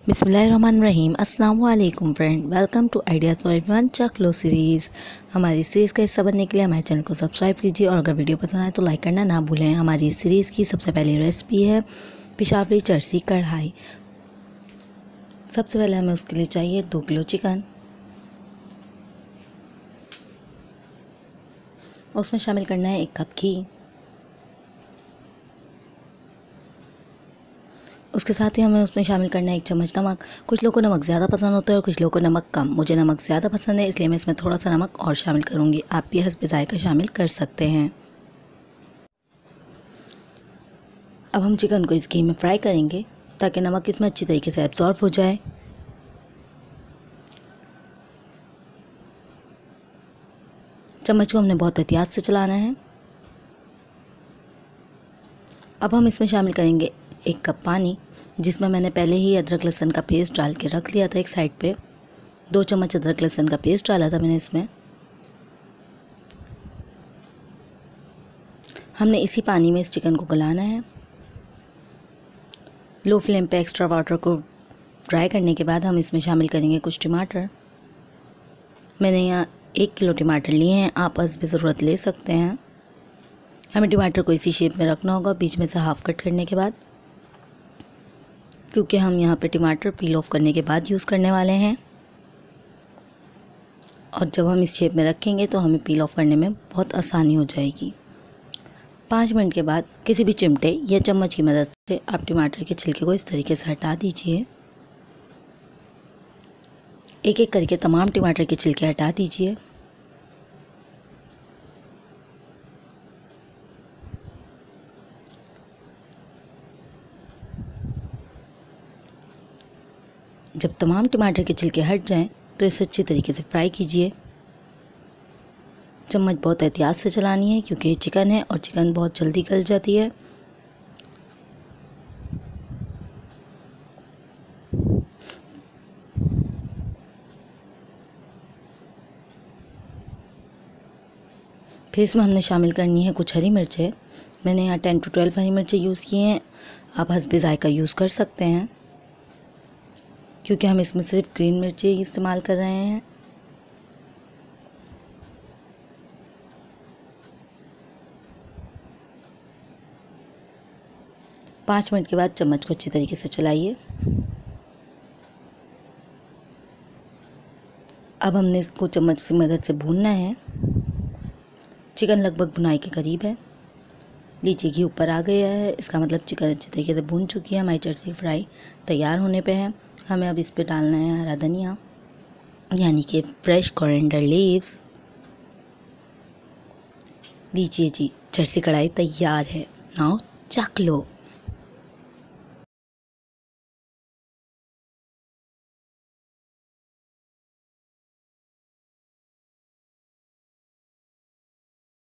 बिस्मिल्लाहिर्रहमानिर्रहीम। अस्सलाम वालेकुम friend, welcome to ideas for everyone चख लो सीरीज़। हमारी सीरीज़ का हिस्सा बनने के लिए हमारे चैनल को सब्सक्राइब कीजिए और अगर वीडियो पसंद आए तो लाइक करना ना भूलें। हमारी इस सीरीज़ की सबसे पहली रेसिपी है पेशावरी चरसी कढ़ाई। सबसे पहले हमें उसके लिए चाहिए 2 किलो चिकन। उसमें शामिल करना है 1 कप घी। उसके साथ ही हमें उसमें शामिल करना है 1 चम्मच नमक। कुछ लोगों को नमक ज़्यादा पसंद होता है और कुछ लोगों को नमक कम। मुझे नमक ज़्यादा पसंद है, इसलिए मैं इसमें थोड़ा सा नमक और शामिल करूँगी। आप भी हस्ब ज़ायक़ा शामिल कर सकते हैं। अब हम चिकन को इस घी में फ्राई करेंगे ताकि नमक इसमें अच्छी तरीके से एब्जॉर्ब हो जाए। चम्मच को हमने बहुत एहतियात से चलाना है। अब हम इसमें शामिल करेंगे 1 कप पानी, जिसमें मैंने पहले ही अदरक लहसुन का पेस्ट डाल के रख लिया था एक साइड पे। 2 चम्मच अदरक लहसुन का पेस्ट डाला था मैंने इसमें। हमने इसी पानी में इस चिकन को गलाना है। लो फ्लेम पे एक्स्ट्रा वाटर को ड्राई करने के बाद हम इसमें शामिल करेंगे कुछ टमाटर। मैंने यहाँ 1 किलो टमाटर लिए हैं, आप हस्ब ज़रूरत ले सकते हैं। हमें टमाटर को इसी शेप में रखना होगा, बीच में से हाफ कट करने के बाद, क्योंकि हम यहाँ पे टमाटर पील ऑफ करने के बाद यूज़ करने वाले हैं। और जब हम इस शेप में रखेंगे तो हमें पील ऑफ करने में बहुत आसानी हो जाएगी। 5 मिनट के बाद किसी भी चिमटे या चम्मच की मदद से आप टमाटर के छिलके को इस तरीके से हटा दीजिए। एक एक करके तमाम टमाटर के छिलके हटा दीजिए। जब तमाम टमाटर के छिलके हट जाएं तो इसे अच्छी तरीके से फ्राई कीजिए। चम्मच बहुत एहतियात से चलानी है क्योंकि ये चिकन है और चिकन बहुत जल्दी गल जाती है। फिर इसमें हमने शामिल करनी है कुछ हरी मिर्चें। मैंने यहाँ 10 से 12 हरी मिर्चें यूज़ की हैं। आप हस्ब ज़ायक़ा यूज़ कर सकते हैं क्योंकि हम इसमें सिर्फ ग्रीन मिर्ची इस्तेमाल कर रहे हैं। पाँच मिनट के बाद चम्मच को अच्छी तरीके से चलाइए। अब हमने इसको चम्मच की मदद से भूनना है। चिकन लगभग भुनाई के करीब है। लीजिए घी ऊपर आ गया है, इसका मतलब चिकन अच्छी तरीके से भून चुकी है। हमारी चरसी फ्राई तैयार होने पे है। हमें अब इस पे डालना है हरा धनिया, यानी कि फ्रेश कोरिएंडर लीव्स। लीजिए जी, चरसी कढ़ाई तैयार है। नाउ चख लो।